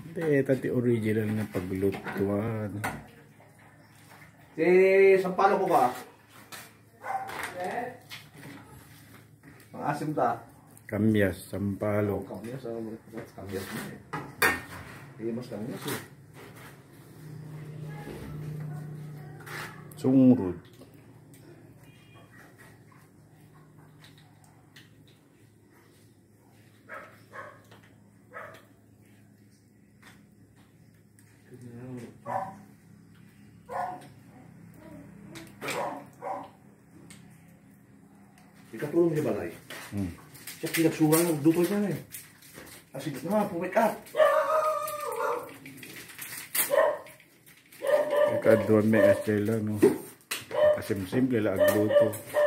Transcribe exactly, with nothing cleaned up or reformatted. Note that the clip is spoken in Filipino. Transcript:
Hindi, tati original na paglutuan. Si sampalo ko ba? Ang asim ta. Kamyas, sampalo. Kamyas, kamyas mo eh. Hindi mas kamyas eh. Sungrud. Ikatulong si Balay. Hmm. Siya kinagsuhan ng dutoy niya eh. Kasi naman, pumick up. Ikaduan may asya lang, no? Kasim-simple lang agluto.